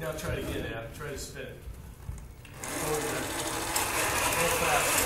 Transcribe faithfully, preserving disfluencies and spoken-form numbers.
Now try it again, Ab. Try to spin. Go fast.